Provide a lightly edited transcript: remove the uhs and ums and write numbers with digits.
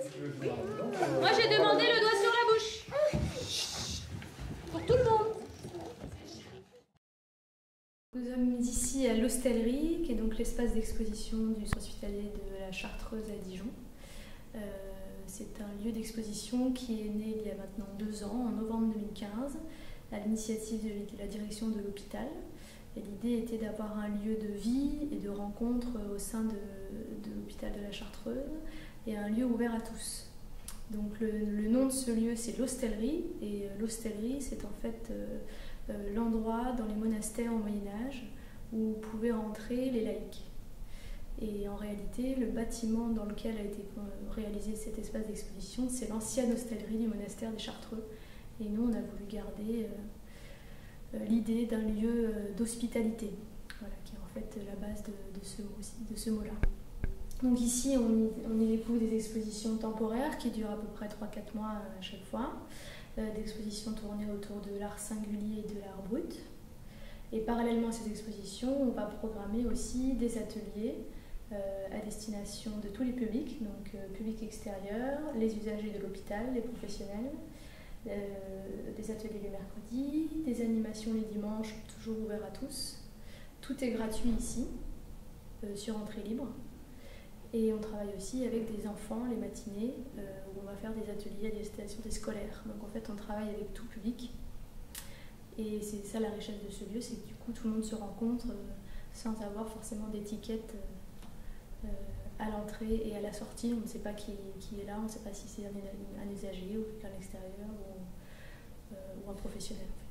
Moi j'ai demandé le doigt sur la bouche. Pour tout le monde. Nous sommes ici à l'Hostellerie, qui est donc l'espace d'exposition du centre hospitalier de la Chartreuse à Dijon. C'est un lieu d'exposition qui est né il y a maintenant 2 ans, en novembre 2015, à l'initiative de la direction de l'hôpital. Et l'idée était d'avoir un lieu de vie et de rencontre au sein de l'hôpital de la Chartreuse et un lieu ouvert à tous. Donc le nom de ce lieu, c'est l'Hostellerie, et l'Hostellerie, c'est en fait l'endroit dans les monastères au Moyen-Âge où pouvaient rentrer les laïcs. Et en réalité, le bâtiment dans lequel a été réalisé cet espace d'exposition, c'est l'ancienne hostellerie du monastère des Chartreux. Et nous, on a voulu garder l'idée d'un lieu d'hospitalité, voilà, qui est en fait la base de ce mot-là. Donc ici, on y épouse des expositions temporaires qui durent à peu près 3-4 mois à chaque fois, des expositions tournées autour de l'art singulier et de l'art brut. Et parallèlement à ces expositions, on va programmer aussi des ateliers à destination de tous les publics, donc public extérieur, les usagers de l'hôpital, les professionnels, des ateliers les mercredis, des animations les dimanches, toujours ouverts à tous. Tout est gratuit ici, sur entrée libre. Et on travaille aussi avec des enfants les matinées, où on va faire des ateliers à destination des scolaires. Donc en fait, on travaille avec tout public. Et c'est ça la richesse de ce lieu, c'est que du coup, tout le monde se rencontre sans avoir forcément d'étiquette à l'entrée et à la sortie. On ne sait pas qui est là, on ne sait pas si c'est un usager ou quelqu'un à l'extérieur ou un professionnel.